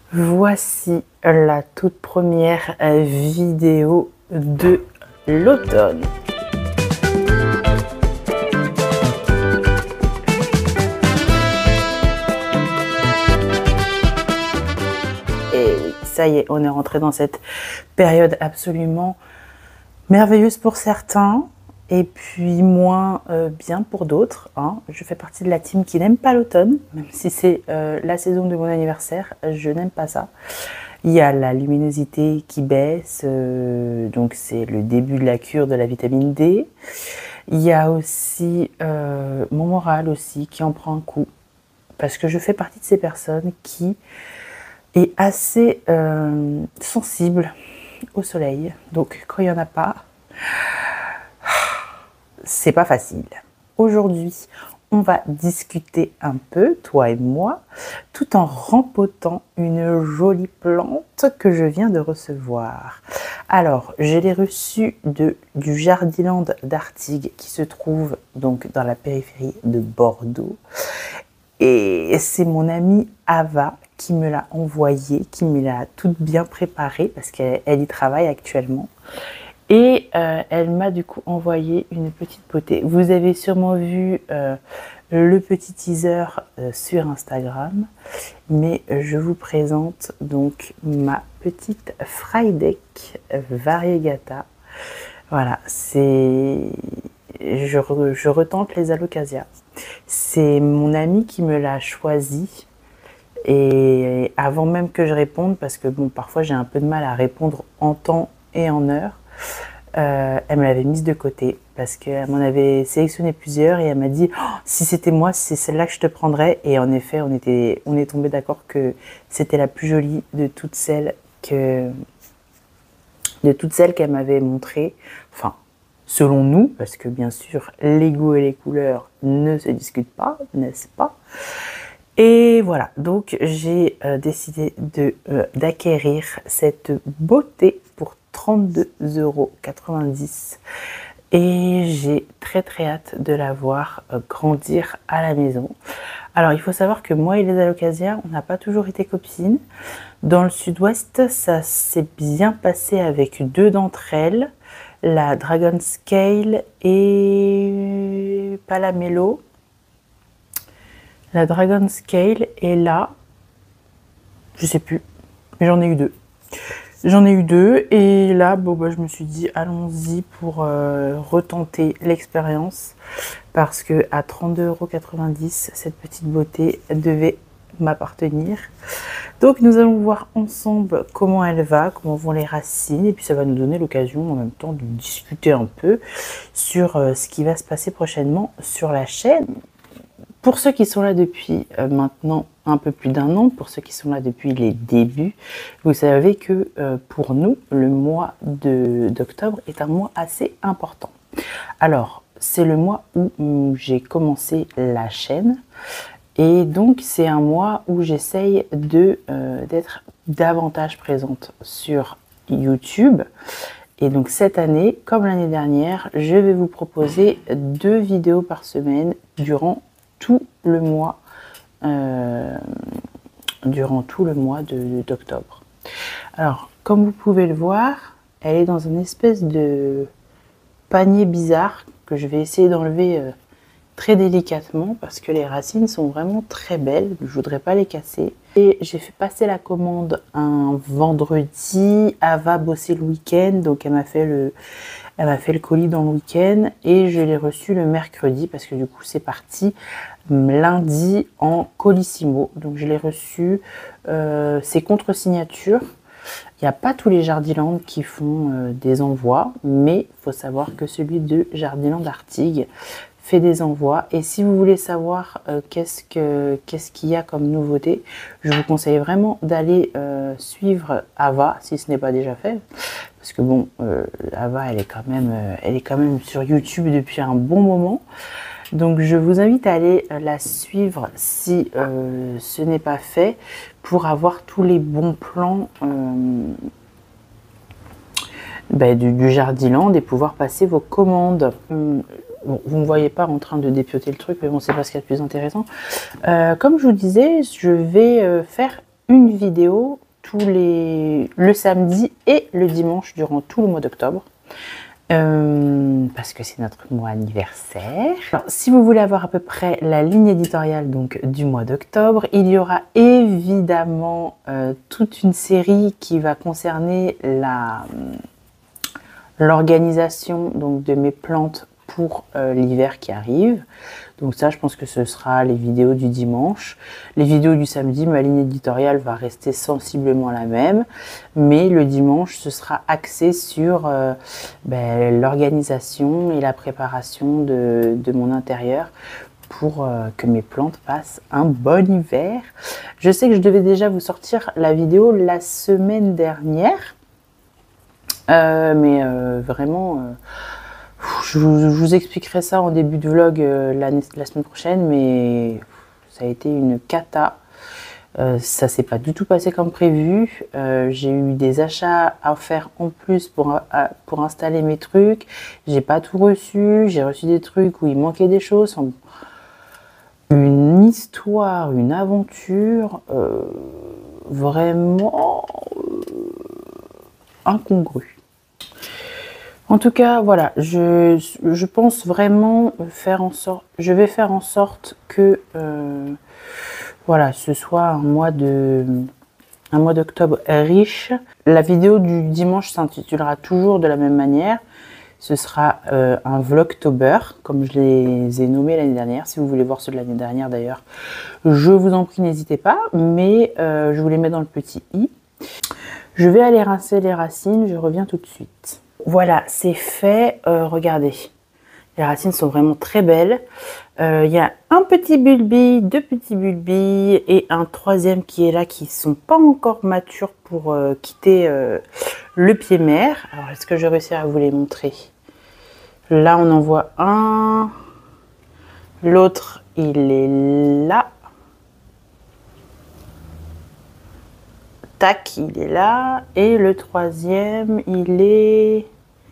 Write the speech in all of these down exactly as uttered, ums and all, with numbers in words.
Voici la toute première vidéo de l'automne. Et oui, ça y est, on est rentré dans cette période absolument merveilleuse pour certains et puis moins euh, bien pour d'autres. Hein. Je fais partie de la team qui n'aime pas l'automne, même si c'est euh, la saison de mon anniversaire, je n'aime pas ça. Il y a la luminosité qui baisse, euh, donc c'est le début de la cure de la vitamine D. Il y a aussi euh, mon moral aussi qui en prend un coup, parce que je fais partie de ces personnes qui est assez euh, sensible au soleil. Donc quand il n'y en a pas, c'est pas facile. Aujourd'hui, on va discuter un peu, toi et moi, tout en rempotant une jolie plante que je viens de recevoir. Alors, je l'ai reçue de, du Jardiland d'Artigues qui se trouve donc dans la périphérie de Bordeaux. Et c'est mon amie Ava qui me l'a envoyée, qui me l'a toute bien préparée parce qu'elle elle y travaille actuellement. Et euh, elle m'a du coup envoyé une petite potée. Vous avez sûrement vu euh, le petit teaser euh, sur Instagram, mais je vous présente donc ma petite Frydek variegata. Voilà, c'est je, re... je retente les Alocasia. C'est mon ami qui me l'a choisi. Et avant même que je réponde, parce que bon, parfois j'ai un peu de mal à répondre en temps et en heure, euh, elle me l'avait mise de côté parce qu'elle m'en avait sélectionné plusieurs et elle m'a dit oh, si c'était moi, c'est celle-là que je te prendrais. Et en effet, on, était, on est tombé d'accord que c'était la plus jolie de toutes celles que de toutes celles qu'elle m'avait montrées. Enfin, selon nous, parce que bien sûr, les goûts et les couleurs ne se discutent pas, n'est-ce pas? Et voilà, donc j'ai euh, décidé de, euh, d'acquérir cette beauté pour trente-deux euros quatre-vingt-dix et j'ai très très hâte de la voir euh, grandir à la maison. Alors il faut savoir que moi et les Alocasia, on n'a pas toujours été copines. Dans le sud-ouest, ça s'est bien passé avec deux d'entre elles, la Dragon Scale et Palamelo. La Dragon Scale est là, je sais plus, mais j'en ai eu deux. J'en ai eu deux et là, bon, bah, je me suis dit allons-y pour euh, retenter l'expérience parce que à trente-deux euros quatre-vingt-dix, cette petite beauté devait m'appartenir. Donc nous allons voir ensemble comment elle va, comment vont les racines et puis ça va nous donner l'occasion en même temps de discuter un peu sur euh, ce qui va se passer prochainement sur la chaîne. Pour ceux qui sont là depuis euh, maintenant un peu plus d'un an, pour ceux qui sont là depuis les débuts, vous savez que euh, pour nous, le mois d'octobre est un mois assez important. Alors, c'est le mois où, où j'ai commencé la chaîne et donc c'est un mois où j'essaye de, euh, d'être davantage présente sur YouTube. Et donc cette année, comme l'année dernière, je vais vous proposer deux vidéos par semaine durant tout le mois euh, durant tout le mois d'octobre. Alors comme vous pouvez le voir, elle est dans une espèce de panier bizarre que je vais essayer d'enlever euh, très délicatement parce que les racines sont vraiment très belles, je voudrais pas les casser. Et j'ai fait passer la commande un vendredi, Ava bossait le week-end, donc elle m'a fait le Elle m'a fait le colis dans le week-end et je l'ai reçu le mercredi parce que du coup c'est parti lundi en colissimo. Donc je l'ai reçu, euh, c'est contre-signature. Il n'y a pas tous les Jardiland qui font euh, des envois, mais il faut savoir que celui de Jardiland d'Artigues fait des envois. Et si vous voulez savoir euh, qu'est-ce que qu'est-ce qu'il y a comme nouveauté, je vous conseille vraiment d'aller euh, suivre Ava si ce n'est pas déjà fait. Parce que bon, euh, Ava, elle est quand même, euh, elle est quand même sur YouTube depuis un bon moment. Donc je vous invite à aller la suivre si euh, ce n'est pas fait pour avoir tous les bons plans euh, bah, du, du Jardiland et pouvoir passer vos commandes. Hum, bon, vous ne me voyez pas en train de dépioter le truc, mais bon, c'est pas ce qu'il y a de plus intéressant. Euh, comme je vous disais, je vais euh, faire une vidéo tous les le samedi et le dimanche durant tout le mois d'octobre. Euh, parce que c'est notre mois anniversaire. Alors, si vous voulez avoir à peu près la ligne éditoriale donc du mois d'octobre, il y aura évidemment euh, toute une série qui va concerner la l'organisation donc de mes plantes pour euh, l'hiver qui arrive. Donc ça, je pense que ce sera les vidéos du dimanche. Les vidéos du samedi, ma ligne éditoriale va rester sensiblement la même. Mais le dimanche, ce sera axé sur euh, ben, l'organisation et la préparation de, de mon intérieur pour euh, que mes plantes passent un bon hiver. Je sais que je devais déjà vous sortir la vidéo la semaine dernière. Euh, mais euh, vraiment... Euh, Je vous, je vous expliquerai ça en début de vlog euh, la, la semaine prochaine, mais ça a été une cata. Euh, ça s'est pas du tout passé comme prévu. Euh, j'ai eu des achats à faire en plus pour, à, pour installer mes trucs. J'ai pas tout reçu. J'ai reçu des trucs où il manquait des choses. Une histoire, une aventure euh, vraiment euh, incongrue. En tout cas, voilà, je, je pense vraiment faire en sorte, je vais faire en sorte que, euh, voilà, ce soit un mois de, un mois d'octobre riche. La vidéo du dimanche s'intitulera toujours de la même manière. Ce sera euh, un vlogtober, comme je les ai nommés l'année dernière. Si vous voulez voir ceux de l'année dernière d'ailleurs, je vous en prie, n'hésitez pas. Mais euh, je vous les mets dans le petit i. Je vais aller rincer les racines, je reviens tout de suite. Voilà, c'est fait. Euh, regardez, les racines sont vraiment très belles. Il euh, y a un petit bulbi, deux petits bulbis et un troisième qui est là, qui ne sont pas encore matures pour euh, quitter euh, le pied mère. Alors, est-ce que je vais réussir à vous les montrer? Là, on en voit un. L'autre, il est là. Tac, il est là. Et le troisième, il est...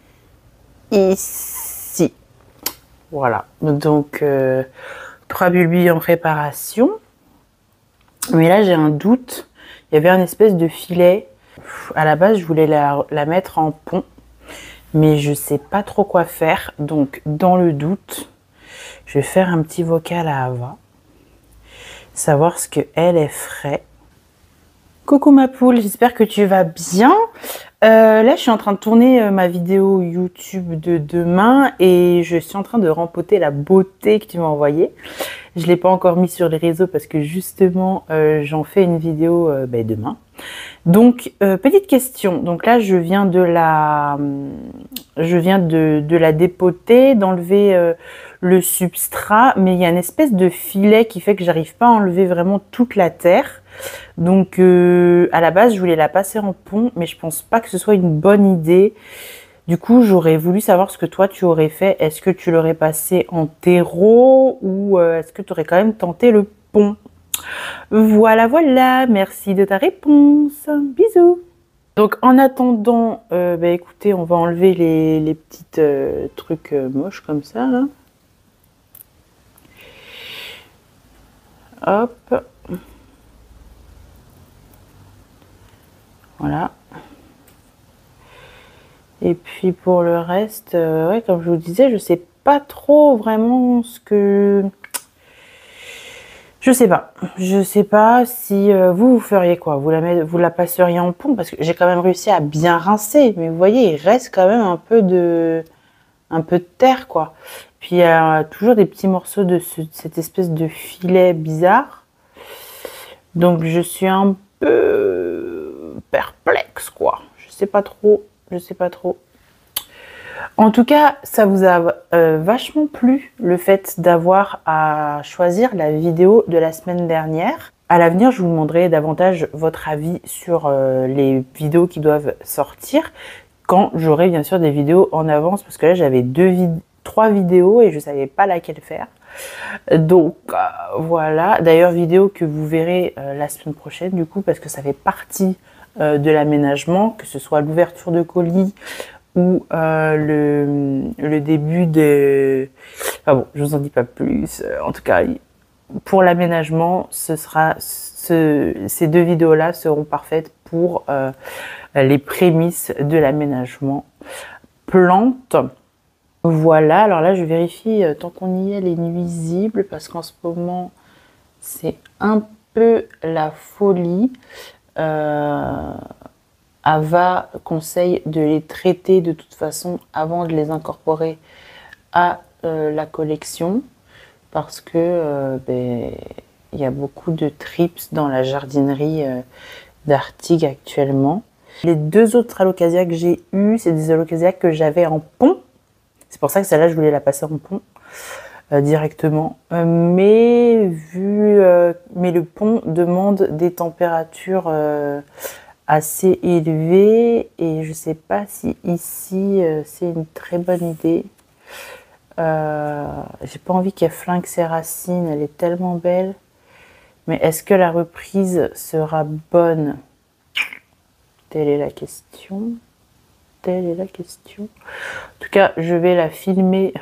ici. Voilà, donc euh, trois bulbis en préparation. Mais là j'ai un doute, il y avait un espèce de filet. À la base je voulais la, la mettre en pont, mais je sais pas trop quoi faire. Donc dans le doute, je vais faire un petit vocal à Ava, savoir ce que elle est ferait. Coucou ma poule, j'espère que tu vas bien. Euh, là, je suis en train de tourner euh, ma vidéo YouTube de demain et je suis en train de rempoter la beauté que tu m'as envoyée. Je ne l'ai pas encore mis sur les réseaux parce que justement, euh, j'en fais une vidéo euh, ben, demain. Donc, euh, petite question. Donc là, je viens de la, je viens de, de la dépoter, d'enlever euh, le substrat, mais il y a une espèce de filet qui fait que j'arrive pas à enlever vraiment toute la terre. Donc euh, à la base je voulais la passer en pont, mais je pense pas que ce soit une bonne idée. Du coup j'aurais voulu savoir ce que toi tu aurais fait. Est-ce que tu l'aurais passé en terreau ou euh, est-ce que tu aurais quand même tenté le pont? Voilà, voilà, merci de ta réponse. Bisous. Donc en attendant, euh, bah, écoutez, on va enlever les, les petits euh, trucs euh, moches comme ça là. Hop. Voilà. Et puis pour le reste, euh, ouais, comme je vous disais, je sais pas trop vraiment ce que... Je sais pas. Je sais pas si euh, vous, vous feriez quoi? Vous la, met... vous la passeriez en pont? Parce que j'ai quand même réussi à bien rincer. Mais vous voyez, il reste quand même un peu de, un peu de terre, quoi. Puis il y a toujours des petits morceaux de ce... cette espèce de filet bizarre. Donc je suis un peu... perplexe quoi, je sais pas trop, je sais pas trop. En tout cas, ça vous a euh, vachement plu le fait d'avoir à choisir la vidéo de la semaine dernière. À l'avenir, je vous demanderai davantage votre avis sur euh, les vidéos qui doivent sortir quand j'aurai bien sûr des vidéos en avance, parce que là j'avais deux vid trois vidéos et je savais pas laquelle faire. Donc euh, voilà, d'ailleurs vidéo que vous verrez euh, la semaine prochaine du coup, parce que ça fait partie euh, de l'aménagement, que ce soit l'ouverture de colis ou euh, le, le début de... Enfin bon, je vous en dis pas plus. En tout cas, pour l'aménagement, ce sera, ce, ces deux vidéos-là seront parfaites pour euh, les prémices de l'aménagement plante. Voilà, alors là je vérifie, tant qu'on y est, les nuisibles, parce qu'en ce moment c'est un peu la folie. Euh, Ava conseille de les traiter de toute façon avant de les incorporer à euh, la collection, parce que euh, ben, il y a beaucoup de trips dans la jardinerie euh, d'Artigues actuellement. Les deux autres alocasias que j'ai eues, c'est des alocasias que j'avais en pont. C'est pour ça que celle-là, je voulais la passer en pont euh, directement. Euh, mais, vu, euh, mais le pont demande des températures euh, assez élevées. Et je ne sais pas si ici, euh, c'est une très bonne idée. Euh, J'ai pas envie qu'elle flingue ses racines. Elle est tellement belle. Mais est-ce que la reprise sera bonne? Telle est la question. Telle est la question. En tout cas, je vais la filmer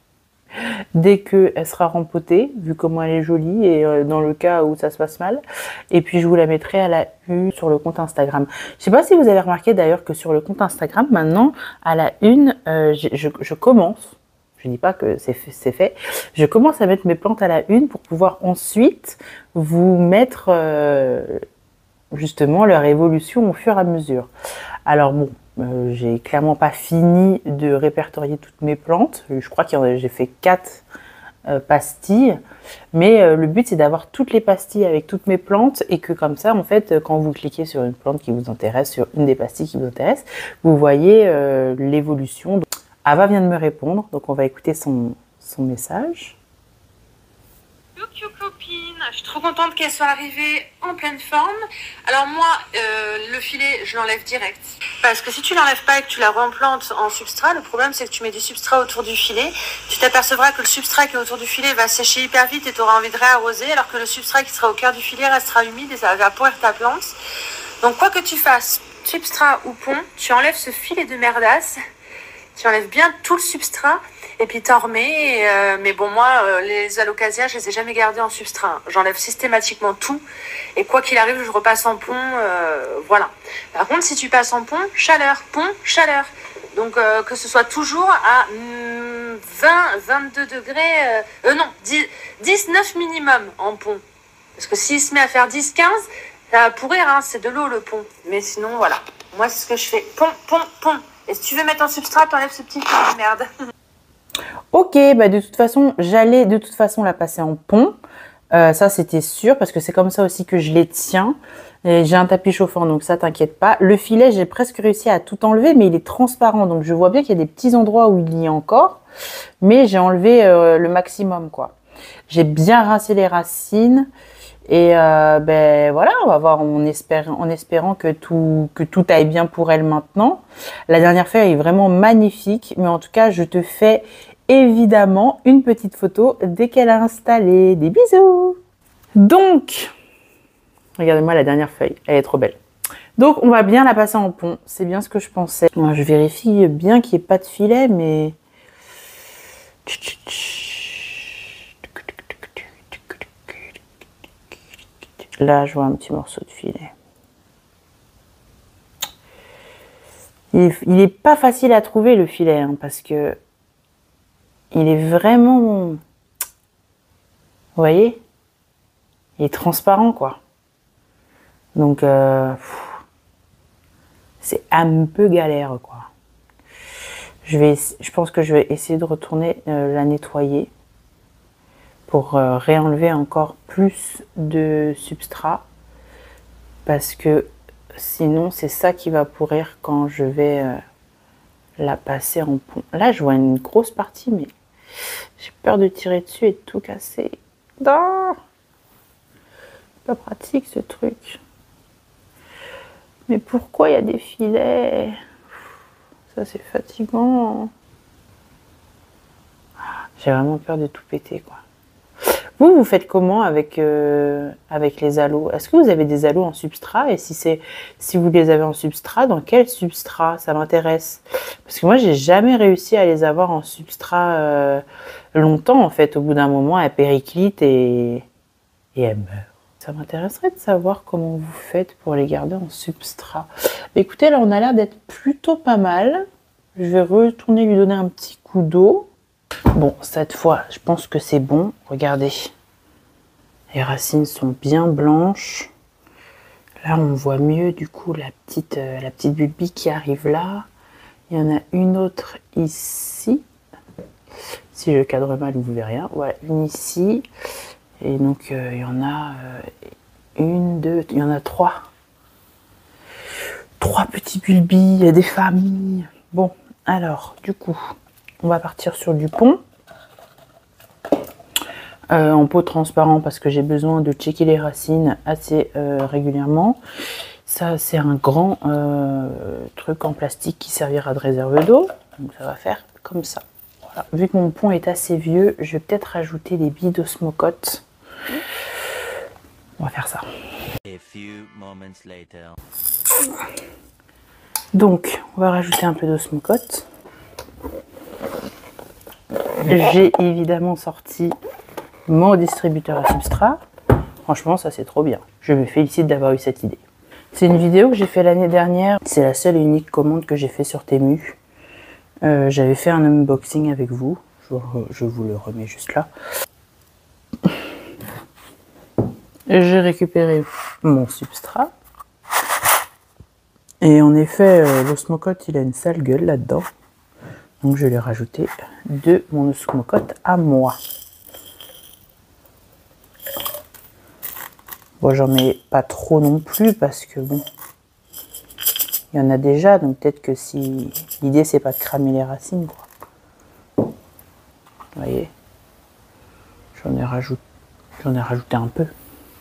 dès qu'elle sera rempotée, vu comment elle est jolie, et euh, dans le cas où ça se passe mal. Et puis, je vous la mettrai à la une sur le compte Instagram. Je ne sais pas si vous avez remarqué d'ailleurs que sur le compte Instagram, maintenant, à la une, euh, je, je, je commence, je ne dis pas que c'est fait, fait, je commence à mettre mes plantes à la une pour pouvoir ensuite vous mettre euh, justement leur évolution au fur et à mesure. Alors bon, euh, j'ai clairement pas fini de répertorier toutes mes plantes. Je crois que j'ai fait quatre euh, pastilles. Mais euh, le but, c'est d'avoir toutes les pastilles avec toutes mes plantes et que comme ça, en fait, quand vous cliquez sur une plante qui vous intéresse, sur une des pastilles qui vous intéresse, vous voyez euh, l'évolution. Ava vient de me répondre, donc on va écouter son, son message. Coucou copine, je suis trop contente qu'elle soit arrivée en pleine forme. Alors moi, euh, le filet, je l'enlève direct. Parce que si tu l'enlèves pas et que tu la replantes en substrat, le problème c'est que tu mets du substrat autour du filet. Tu t'apercevras que le substrat qui est autour du filet va sécher hyper vite et tu auras envie de réarroser, alors que le substrat qui sera au cœur du filet restera humide et ça va pourrir ta plante. Donc quoi que tu fasses, substrat ou pont, tu enlèves ce filet de merdasse, tu enlèves bien tout le substrat. Et puis t'en remets, euh, mais bon moi, euh, les alocasias, je les ai jamais gardés en substrat. J'enlève systématiquement tout, et quoi qu'il arrive, je repasse en pont, euh, voilà. Par contre, si tu passes en pont, chaleur, pont, chaleur. Donc euh, que ce soit toujours à mm, vingt, vingt-deux degrés, euh, euh, non, dix, dix-neuf minimum en pont. Parce que s'il se met à faire dix, quinze, ça va pourrir, hein, c'est de l'eau le pont. Mais sinon, voilà. Moi, c'est ce que je fais. Pont, pont, pont. Et si tu veux mettre en substrat, t'enlèves ce petit filet de merde. Ok, bah de toute façon, j'allais de toute façon la passer en pont. Euh, ça, c'était sûr, parce que c'est comme ça aussi que je les tiens. J'ai un tapis chauffant, donc ça, t'inquiète pas. Le filet, j'ai presque réussi à tout enlever, mais il est transparent. Donc, je vois bien qu'il y a des petits endroits où il y a encore. Mais j'ai enlevé euh, le maximum, quoi. J'ai bien rincé les racines. Et euh, ben voilà, on va voir en, espère, en espérant que tout, que tout aille bien pour elle maintenant. La dernière feuille est vraiment magnifique, mais en tout cas, je te fais évidemment une petite photo dès qu'elle a installé. Des bisous! Donc, regardez-moi la dernière feuille, elle est trop belle. Donc, on va bien la passer en pont, c'est bien ce que je pensais. Moi, je vérifie bien qu'il n'y ait pas de filet, mais... Là, je vois un petit morceau de filet. Il n'est pas facile à trouver, le filet, hein, parce que il est vraiment... Vous voyez? Il est transparent, quoi. Donc, euh, c'est un peu galère, quoi. Je, vais, je pense que je vais essayer de retourner euh, la nettoyer pour euh, réenlever encore plus de substrat, parce que sinon c'est ça qui va pourrir quand je vais euh, la passer en pont. Là je vois une grosse partie, mais j'ai peur de tirer dessus et de tout casser. Non, pas pratique ce truc. Mais pourquoi il y a des filets? Ça c'est fatigant. J'ai vraiment peur de tout péter, quoi. Vous, vous faites comment avec, euh, avec les halos? Est-ce que vous avez des halos en substrat? Et si, c'est, si vous les avez en substrat, dans quel substrat? Ça m'intéresse. Parce que moi, j'ai jamais réussi à les avoir en substrat euh, longtemps, en fait. Au bout d'un moment, elles périclitent et, et elles meurent. Ça m'intéresserait de savoir comment vous faites pour les garder en substrat. Écoutez, là, on a l'air d'être plutôt pas mal. Je vais retourner lui donner un petit coup d'eau. Bon, cette fois, je pense que c'est bon. Regardez. Les racines sont bien blanches. Là, on voit mieux, du coup, la petite, euh, la petite bulbie qui arrive là. Il y en a une autre ici. Si je cadre mal, vous verrez rien. Voilà, une ici. Et donc, euh, il y en a euh, une, deux, il y en a trois. Trois petits bulbis, des familles. Bon, alors, du coup, on va partir sur du pont. Euh, en pot transparent parce que j'ai besoin de checker les racines assez euh, régulièrement. Ça, c'est un grand euh, truc en plastique qui servira de réserve d'eau. Donc, ça va faire comme ça. Voilà. Vu que mon pont est assez vieux, je vais peut-être rajouter des billes d'osmocote. On va faire ça. A few moments later. Donc, on va rajouter un peu d'osmocote. J'ai évidemment sorti mon distributeur à substrat. Franchement, ça c'est trop bien. Je me félicite d'avoir eu cette idée. C'est une vidéo que j'ai fait l'année dernière. C'est la seule et unique commande que j'ai fait sur Temu. Euh, J'avais fait un unboxing avec vous. Je, je vous le remets juste là. J'ai récupéré mon substrat. Et en effet, euh, l'osmocote, il a une sale gueule là-dedans. Donc je l'ai rajouté de mon osmocote à moi. Bon, j'en mets pas trop non plus parce que bon, il y en a déjà, donc peut-être que si l'idée c'est pas de cramer les racines, quoi. Vous voyez, j'en ai rajouté, j'en ai rajouté un peu.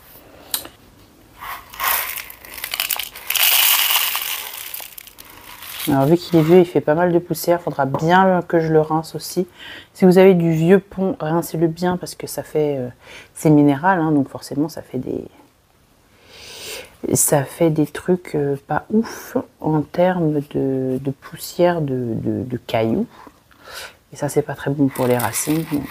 Alors vu qu'il est vieux, il fait pas mal de poussière, il faudra bien que je le rince aussi. Si vous avez du vieux pont, rincez-le bien parce que ça fait, euh, c'est minéral, hein, donc forcément ça fait des, ça fait des trucs euh, pas ouf en termes de, de poussière, de, de, de cailloux. Et ça c'est pas très bon pour les racines. Donc.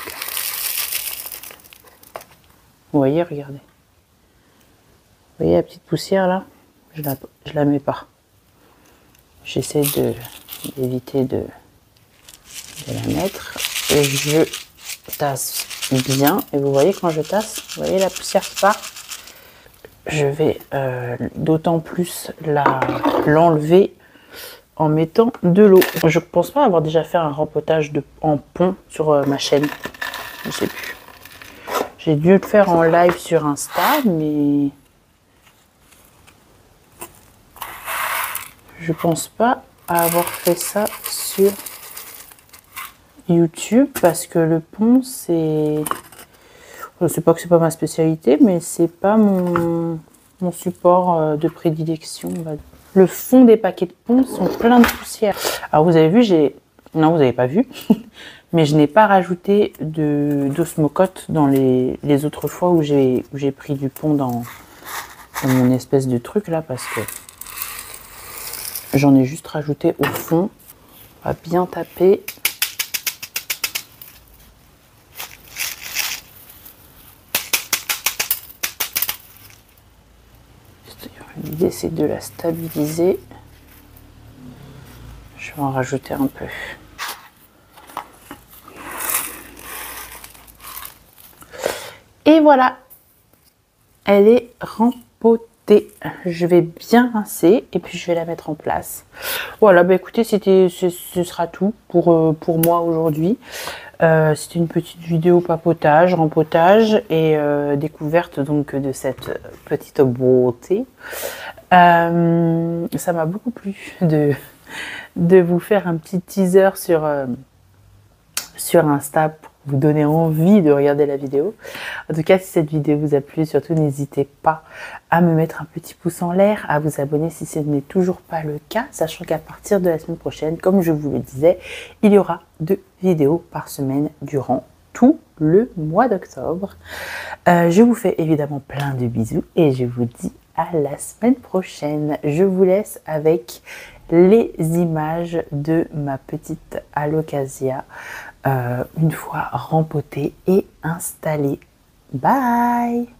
Vous voyez, regardez. Vous voyez la petite poussière là? Je la, je la mets pas. J'essaie d'éviter de, de la mettre et je tasse bien. Et vous voyez quand je tasse, vous voyez la poussière qui part. Je vais euh, d'autant plus l'enlever en mettant de l'eau. Je ne pense pas avoir déjà fait un rempotage de, en pont sur euh, ma chaîne. Je ne sais plus. J'ai dû le faire en live sur Insta, mais je pense pas avoir fait ça sur YouTube parce que le pont c'est, je sais pas que c'est pas ma spécialité, mais c'est pas mon, mon support de prédilection. Le fond des paquets de pont sont pleins de poussière. Alors vous avez vu, j'ai, non vous avez pas vu, mais je n'ai pas rajouté de d'osmocote dans les, les autres fois où j'ai où j'ai pris du pont dans, dans mon espèce de truc là parce que j'en ai juste rajouté au fond. On va bien taper. L'idée c'est de la stabiliser. Je vais en rajouter un peu. Et voilà. Elle est rempotée. Je vais bien rincer et puis je vais la mettre en place. Voilà, bah écoutez, c'était, ce, ce sera tout pour, euh, pour moi aujourd'hui. Euh, c'était une petite vidéo papotage, rempotage et euh, découverte donc de cette petite beauté. Euh, ça m'a beaucoup plu de, de vous faire un petit teaser sur, euh, sur Insta pour vous donner envie de regarder la vidéo. En tout cas, si cette vidéo vous a plu, surtout n'hésitez pas à me mettre un petit pouce en l'air, à vous abonner si ce n'est toujours pas le cas, sachant qu'à partir de la semaine prochaine, comme je vous le disais, il y aura deux vidéos par semaine durant tout le mois d'octobre. Euh, je vous fais évidemment plein de bisous et je vous dis à la semaine prochaine. Je vous laisse avec les images de ma petite alocasia euh, une fois rempotée et installée. Bye!